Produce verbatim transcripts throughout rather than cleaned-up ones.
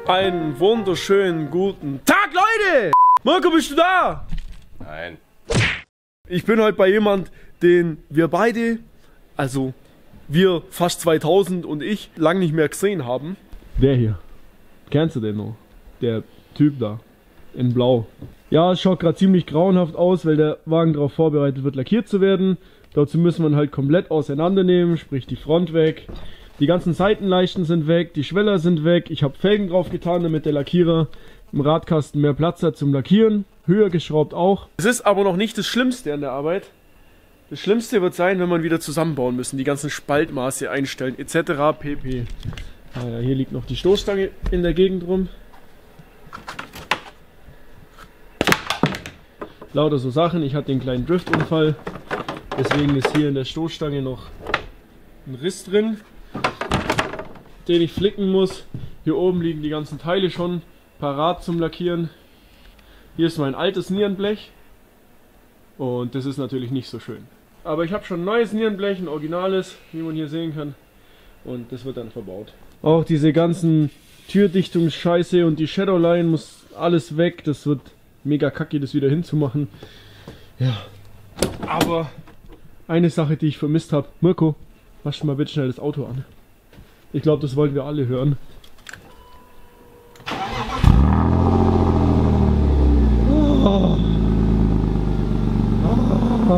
Einen wunderschönen guten Tag, Leute! Mirko, bist du da? Nein. Ich bin heute bei jemand, den wir beide, also wir fast zweitausend und ich, lang nicht mehr gesehen haben. Der hier. Kennst du den noch? Der Typ da. In Blau. Ja, es schaut gerade ziemlich grauenhaft aus, weil der Wagen darauf vorbereitet wird, lackiert zu werden. Dazu müssen wir ihn halt komplett auseinandernehmen, sprich die Front weg. Die ganzen Seitenleisten sind weg, die Schweller sind weg. Ich habe Felgen drauf getan, damit der Lackierer im Radkasten mehr Platz hat zum Lackieren. Höher geschraubt auch. Es ist aber noch nicht das Schlimmste an der Arbeit. Das Schlimmste wird sein, wenn wir wieder zusammenbauen müssen. Die ganzen Spaltmaße einstellen et cetera pp. Ah ja, hier liegt noch die Stoßstange in der Gegend rum. Lauter so Sachen. Ich hatte den kleinen Driftunfall. Deswegen ist hier in der Stoßstange noch ein Riss drin, den ich flicken muss. Hier oben liegen die ganzen Teile schon parat zum Lackieren. Hier ist mein altes Nierenblech und das ist natürlich nicht so schön. Aber ich habe schon ein neues Nierenblech, ein originales, wie man hier sehen kann, und das wird dann verbaut. Auch diese ganzen Türdichtungsscheiße und die Shadowline muss alles weg. Das wird mega kacke, das wieder hinzumachen. Ja, aber eine Sache, die ich vermisst habe. Mirko, mach mal bitte schnell das Auto an. Ich glaube, das wollten wir alle hören. Oh. Oh.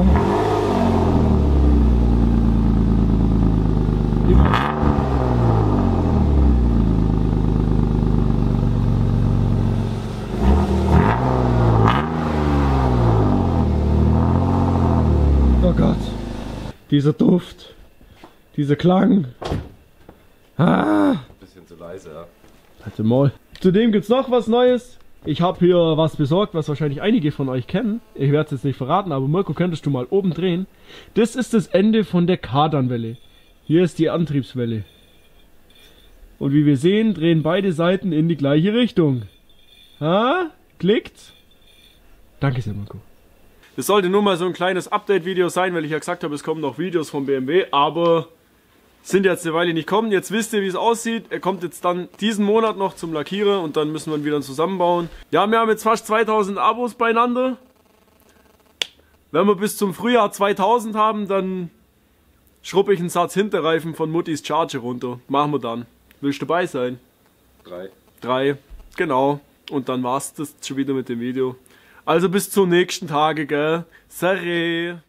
Oh Gott. Dieser Duft. Dieser Klang. Ah. Bisschen zu leise, ja. Warte mal. Zudem gibt es noch was Neues. Ich habe hier was besorgt, was wahrscheinlich einige von euch kennen. Ich werde es jetzt nicht verraten, aber Mirko, könntest du mal oben drehen. Das ist das Ende von der Kardanwelle. Hier ist die Antriebswelle. Und wie wir sehen, drehen beide Seiten in die gleiche Richtung. Ha? Klickt? Danke sehr, Mirko. Das sollte nur mal so ein kleines Update-Video sein, weil ich ja gesagt habe, es kommen noch Videos vom B M W, aber sind jetzt eine Weile nicht kommen. Jetzt wisst ihr, wie es aussieht. Er kommt jetzt dann diesen Monat noch zum Lackierer und dann müssen wir ihn wieder zusammenbauen. Ja, wir haben jetzt fast zweitausend Abos beieinander. Wenn wir bis zum Frühjahr zweitausend haben, dann schruppe ich einen Satz Hinterreifen von Muttis Charger runter. Machen wir dann. Willst du dabei sein? Drei. Drei, genau. Und dann war's das schon wieder mit dem Video. Also bis zum nächsten Tage, gell? Serre.